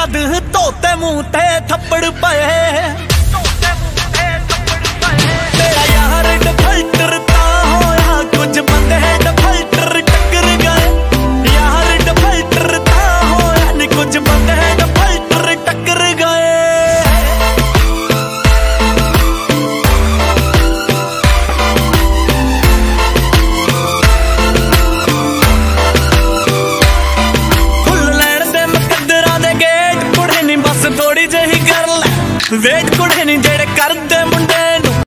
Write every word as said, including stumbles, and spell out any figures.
ਜਦ ਧੋਤੇ ਮੂੰਹ ਤੇ ਥੱਪੜ ਪਏ। ਤੇਰਾ ਯਾਰ ਡਿਫਾਲਟਰ